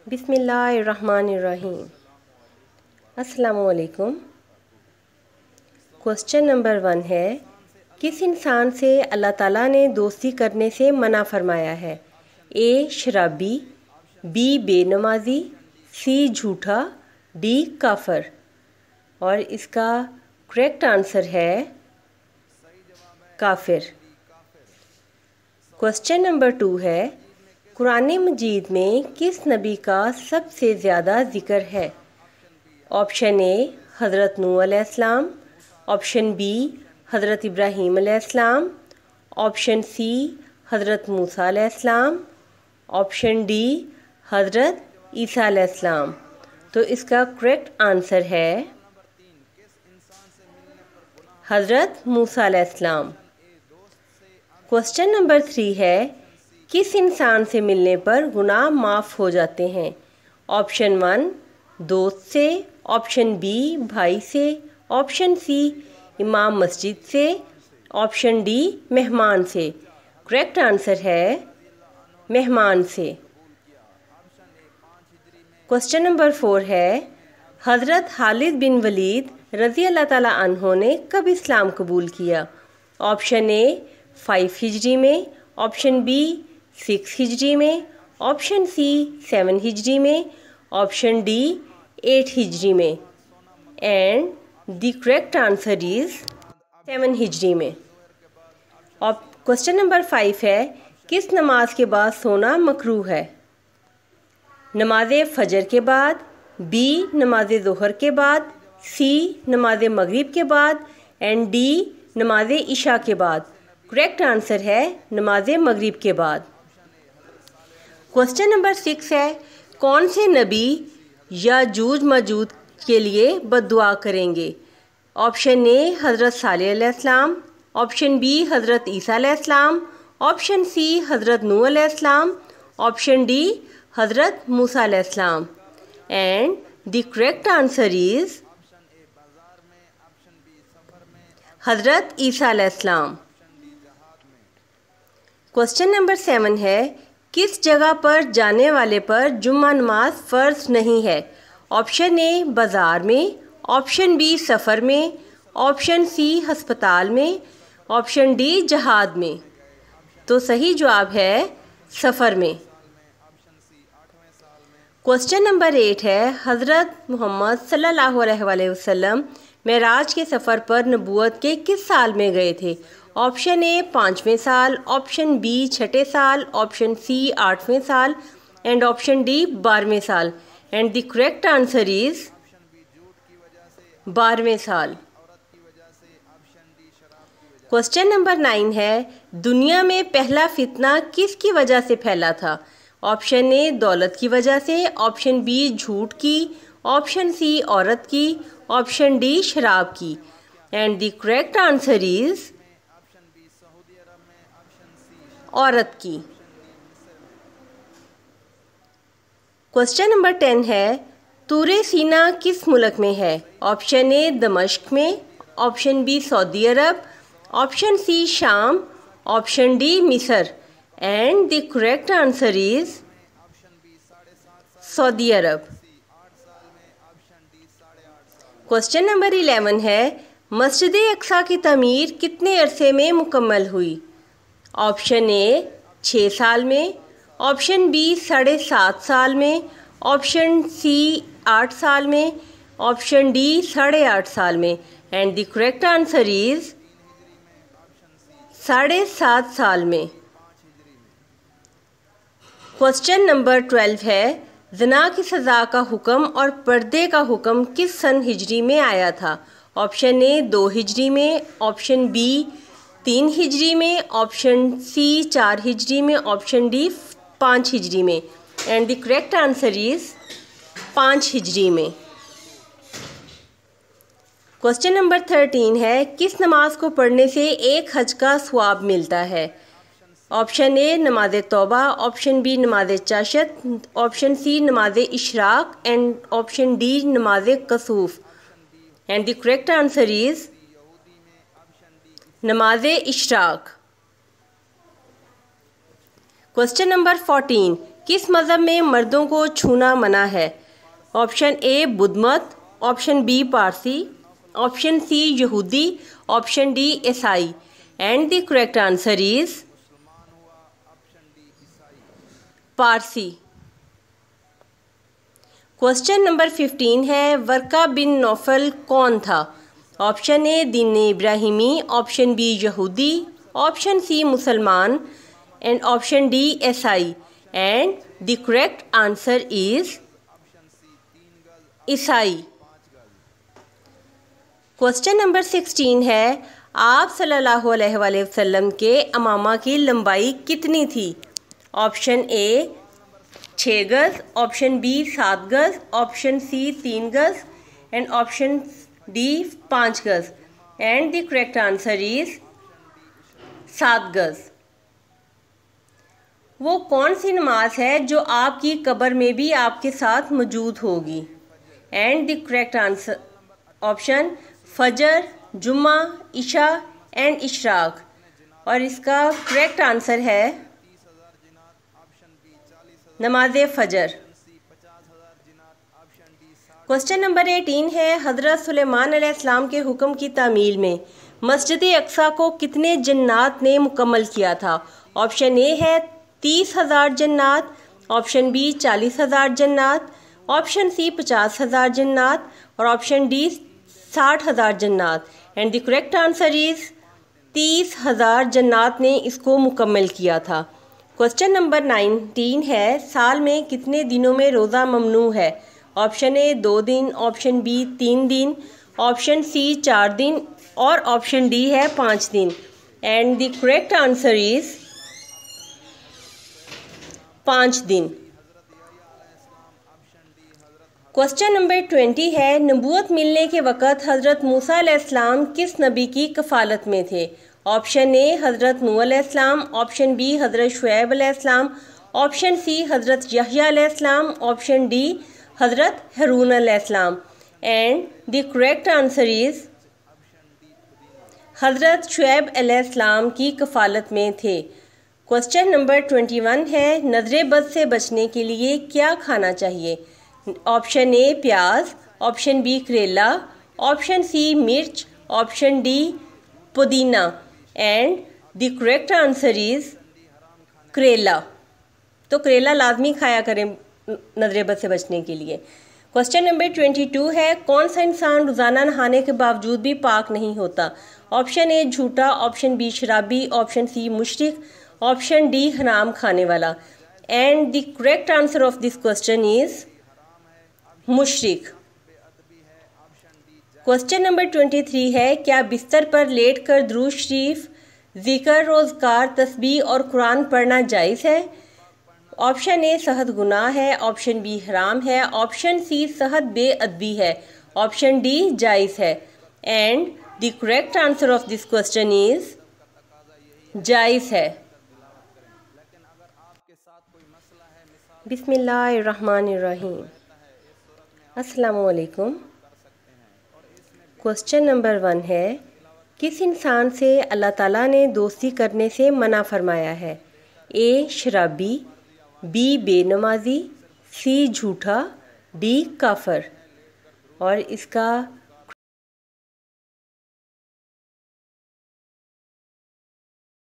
बिस्मिल्लाहिर्रहमानिर्रहीम। अस्सलामुअलैकुम। Question number 1 है, किस इंसान से अल्लाह ताला ने दोस्ती करने से मना फरमाया है? ए शराबी, बी बेनमाजी, सी झूठा, डी काफर। और इसका करेक्ट आंसर है काफिर। क्वेश्चन नंबर 2 है, कुरान मजीद में किस नबी का सबसे ज़्यादा ज़िक्र है? ऑप्शन ए हज़रत नूह अलैहिस्सलाम, ऑप्शन बी हज़रत इब्राहीम अलैहिस्सलाम, ऑप्शन सी हज़रत मूसा अलैहिस्सलाम, ऑप्शन डी हज़रत ईसा अलैहिस्सलाम। तो इसका करेक्ट आंसर है हज़रत मूसा अलैहिस्सलाम। क्वेश्चन नंबर 3 है, किस इंसान से मिलने पर गुनाह माफ़ हो जाते हैं? ऑप्शन 1 दोस्त से, ऑप्शन बी भाई से, ऑप्शन सी इमाम मस्जिद से, ऑप्शन डी मेहमान से। करेक्ट आंसर है मेहमान से। क्वेश्चन नंबर 4 है, हज़रत खालिद बिन वलीद रज़ी अल्लाह ताला अन्हो ने कब इस्लाम कबूल किया? ऑप्शन ए 5 हिजरी में, ऑप्शन बी 6 हिजरी में, ऑप्शन सी 7 हिजरी में, ऑप्शन डी 8 हिजरी में। And the correct answer is 7 हिजरी में। और क्वेश्चन नंबर 5 है, किस नमाज के बाद सोना मकरूह है? नमाज फजर के बाद, बी नमाज ज़ोहर के बाद, सी नमाज मगरिब के बाद, एंड डी नमाज इशा के बाद। करेक्ट आंसर है नमाज मगरिब के बाद। क्वेश्चन नंबर 6 है, कौन से नबी याजूज माजूज के लिए बद्दुआ करेंगे? ऑप्शन ए हज़रत सालेह अलैहिस्सलाम, ऑप्शन बी हज़रत ईसा अलैहिस्सलाम, ऑप्शन सी हज़रत नूह अलैहिस्सलाम, ऑप्शन डी हज़रत मूसा अलैहिस्सलाम। And the correct answer is हज़रत ईसा अलैहिस्सलाम। क्वेश्चन नंबर 7 है, किस जगह पर जाने वाले पर जुम्मा नमाज फ़र्ज नहीं है? ऑप्शन ए बाज़ार में, ऑप्शन बी सफ़र में, ऑप्शन सी हस्पताल में, ऑप्शन डी जहाद में। तो सही जवाब है सफ़र में। क्वेश्चन नंबर 8 है, हज़रत मोहम्मद सल्लल्लाहु अलैहि वसल्लम मेराज के सफ़र पर नबूवत के किस साल में गए थे? ऑप्शन ए 5वें साल, ऑप्शन बी 6ठे साल, ऑप्शन सी 8वें साल, एंड ऑप्शन डी 12वें साल। And the correct answer is 12वें साल। क्वेश्चन नंबर 9 है, दुनिया में पहला फितना किसकी वजह से फैला था? ऑप्शन ए दौलत की वजह से, ऑप्शन बी झूठ की, ऑप्शन सी औरत की, ऑप्शन डी शराब की। And the correct answer is औरत की। क्वेश्चन नंबर 10 है, तूरे सीना किस मुल्क में है? ऑप्शन ए दमिश्क में, ऑप्शन बी सऊदी अरब, ऑप्शन सी शाम, ऑप्शन डी मिस्र। And the correct answer is सऊदी अरब। क्वेश्चन नंबर 11 है, मस्जिद अक्सा की तमीर कितने अरसे में मुकम्मल हुई? ऑप्शन ए 6 साल में, ऑप्शन बी 7.5 साल में, ऑप्शन सी 8 साल में, ऑप्शन डी 8.5 साल में। And the correct answer is 7.5 साल में। क्वेश्चन नंबर 12 है, ज़िना की सज़ा का हुक्म और पर्दे का हुक्म किस सन हिजरी में आया था? ऑप्शन ए 2 हिजरी में, ऑप्शन बी 3 हिजरी में, ऑप्शन सी 4 हिजरी में, ऑप्शन डी 5 हिजरी में। And the correct answer is 5 हिजरी में। क्वेश्चन नंबर 13 है, किस नमाज को पढ़ने से एक हज का सवाब मिलता है? ऑप्शन ए नमाज तौबा, ऑप्शन बी नमाज चाशत, ऑप्शन सी नमाज इशराक, एंड ऑप्शन डी नमाज कसूफ। And the correct answer is नमाज इशराक। क्वेश्चन नंबर 14, किस मज़हब में मर्दों को छूना मना है? ऑप्शन ए बुद्ध मत, ऑप्शन बी पारसी, ऑप्शन सी यहूदी, ऑप्शन डी ईसाई। And the correct answer is पारसी। क्वेश्चन नंबर 15 है, वर्का बिन नौफल कौन था? ऑप्शन ए दीन इब्राहिमी, ऑप्शन बी यहूदी, ऑप्शन सी मुसलमान एंड ऑप्शन डी ईसाई। And the correct answer is ईसाई। क्वेश्चन नंबर 16 है, आप सल्लल्लाहु अलैहि वसल्लम के अमामा की लंबाई कितनी थी? ऑप्शन ए 6 गज, ऑप्शन बी 7 गज, ऑप्शन सी 3 गज एंड ऑप्शन डी 5 गज। And the correct answer is 7 गज। वो कौन सी नमाज है जो आपकी कब्र में भी आपके साथ मौजूद होगी? And the correct answer option फजर, जुम्मा, इशा एंड इशराक। और इसका करेक्ट आंसर है नमाज फजर। क्वेश्चन नंबर 18 है, हज़रत सुलेमान अलैहिस्सलाम के हुक्म की तामील में मस्जिद अक्सा को कितने जन्नात ने मुकम्मल किया था? ऑप्शन ए है 30,000 जन्नात, ऑप्शन बी 40,000 जन्नात, ऑप्शन सी 50,000 जन्नात और ऑप्शन डी 60,000 जन्नात। And the correct answer is 30,000 जन्नात ने इसको मुकम्मल किया था। क्वेश्चन नंबर 19 है, साल में कितने दिनों में रोज़ा ममनू है? ऑप्शन ए 2 दिन, ऑप्शन बी 3 दिन, ऑप्शन सी 4 दिन और ऑप्शन डी है 5 दिन। And the correct answer is 5 दिन। क्वेश्चन नंबर 20 है, नबूवत मिलने के वक़्त हज़रत मूसा अलैहिस्सलाम किस नबी की कफ़ालत में थे? ऑप्शन ए हज़रत नूह अलैहिस्सलाम, ऑप्शन बी हज़रत शुएब अलैहिस्सलाम, ऑप्शन सी हज़रत यहया अलैहिस्सलाम, ऑप्शन डी हज़रत हारून अलैहिस्सलाम। And the correct answer is हज़रत शुएब अलैहिस्सलाम की कफ़ालत में थे। क्वेश्चन नंबर 21 है, नज़र बद से बचने के लिए क्या खाना चाहिए? ऑप्शन ए प्याज, ऑप्शन बी करेला, ऑप्शन सी मिर्च, ऑप्शन डी पुदीना। And the correct answer is करेला। तो करेला लाजमी खाया करें नज़र बद से बचने के लिए। क्वेश्चन नंबर 22 है, कौन सा इंसान रोज़ाना नहाने के बावजूद भी पाक नहीं होता? ऑप्शन ए झूठा, ऑप्शन बी शराबी, ऑप्शन सी मुशरिक, ऑप्शन डी हराम खाने वाला। And the correct answer of this question is मुशरिक। क्वेश्चन नंबर 23 है, क्या बिस्तर पर लेटकर दुरूद शरीफ, ज़िक्र, रोज़गार, तस्बीह और कुरान पढ़ना जायज़ है? ऑप्शन ए सहद गुनाह है, ऑप्शन बी हराम है, ऑप्शन सी सहद बेअदबी है, ऑप्शन डी जायज़ है। And the correct answer of this question is जायज़ है। बिस्मिल्लाहिर्रहमानिर्रहीम। अस्सलामु अलैकुम। क्वेश्चन नंबर 1 है, किस इंसान से अल्लाह ताला ने दोस्ती करने से मना फरमाया है? ए शराबी, बी बेनमाजी, सी झूठा, डी काफर। और इसका